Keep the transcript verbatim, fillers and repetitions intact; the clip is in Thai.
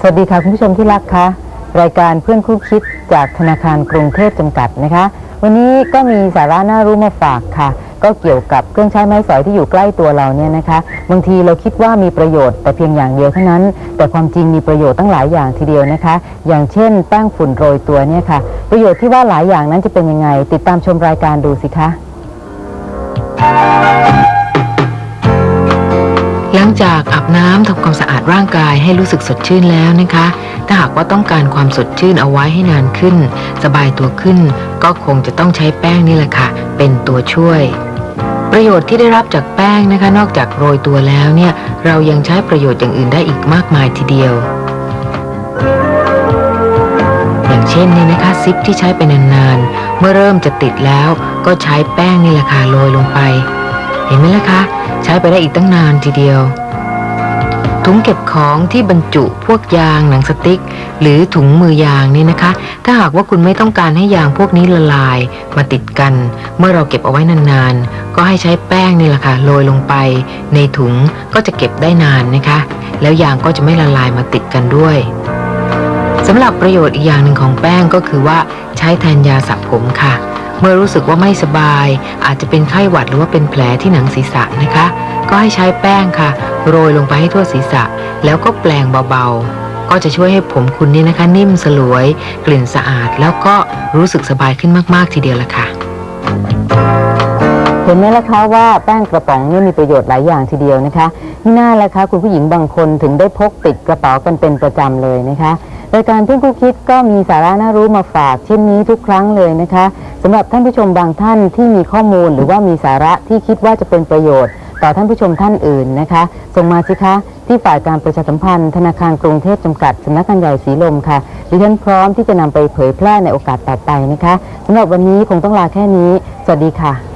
วัสดีค่ะคุณผู้ชมที่รักคะรายการเพื่อนคู่คิดจากธนาคารกรุงเทพจำกัดนะคะวันนี้ก็มีสาระน่ารู้มาฝากค่ะก็เกี่ยวกับเครื่องใช้ไม้สอยที่อยู่ใกล้ตัวเราเนี่ยนะคะบางทีเราคิดว่ามีประโยชน์แต่เพียงอย่างเดียวเท่านั้นแต่ความจริงมีประโยชน์ตั้งหลายอย่างทีเดียวนะคะอย่างเช่นแป้งฝุ่นโรยตัวเนี่ยค่ะประโยชน์ที่ว่าหลายอย่างนั้นจะเป็นยังไงติดตามชมรายการดูสิคะหลังจากอาบน้ำทำความสะอาดร่างกายให้รู้สึกสดชื่นแล้วนะคะถ้าหากว่าต้องการความสดชื่นเอาไว้ให้นานขึ้นสบายตัวขึ้นก็คงจะต้องใช้แป้งนี่แหละค่ะเป็นตัวช่วยประโยชน์ที่ได้รับจากแป้งนะคะนอกจากโรยตัวแล้วเนี่ยเรายังใช้ประโยชน์อย่างอื่นได้อีกมากมายทีเดียวอย่างเช่นนี่นะคะซิปที่ใช้ไปนานๆเมื่อเริ่มจะติดแล้วก็ใช้แป้งนี่แหละค่ะโรยลงไปเห็นไหมล่ะคะใช้ไปได้อีกตั้งนานทีเดียวถุงเก็บของที่บรรจุพวกยางหนังสติ๊กหรือถุงมือยางนี่นะคะถ้าหากว่าคุณไม่ต้องการให้ยางพวกนี้ละลายมาติดกันเมื่อเราเก็บเอาไว้นานๆก็ให้ใช้แป้งนี่แหละค่ะโรยลงไปในถุงก็จะเก็บได้นานนะคะแล้วยางก็จะไม่ละลายมาติดกันด้วยสำหรับประโยชน์อีกอย่างหนึ่งของแป้งก็คือว่าใช้แทนยาสระผมค่ะเมื่อรู้สึกว่าไม่สบายอาจจะเป็นไข้หวัดหรือว่าเป็นแผลที่หนังศีรษะนะคะก็ให้ใช้แป้งค่ะโรยลงไปให้ทั่วศีรษะแล้วก็แปรงเบาๆก็จะช่วยให้ผมคุณนี่นะคะนิ่มสลวยกลิ่นสะอาดแล้วก็รู้สึกสบายขึ้นมากๆทีเดียวละค่ะเห็นไหมล่ะคะว่าแป้งกระป๋องนี่มีประโยชน์หลายอย่างทีเดียวนะคะนี่น่าละคะคุณผู้หญิงบางคนถึงได้พกติดกระเป๋ากันเป็นประจำเลยนะคะรายการเพื่อนคู่คิดก็มีสาระน่ารู้มาฝากเช่นนี้ทุกครั้งเลยนะคะสำหรับท่านผู้ชมบางท่านที่มีข้อมูลหรือว่ามีสาระที่คิดว่าจะเป็นประโยชน์ต่อท่านผู้ชมท่านอื่นนะคะส่งมาสิคะที่ฝ่ายการประชาสัมพันธ์ธนาคารกรุงเทพจำกัดสำนักงานใหญ่ศรีลมค่ะดิฉันพร้อมที่จะนำไปเผยแพร่ในโอกาสต่อไปนะคะสำหรับวันนี้คงต้องลาแค่นี้สวัสดีค่ะ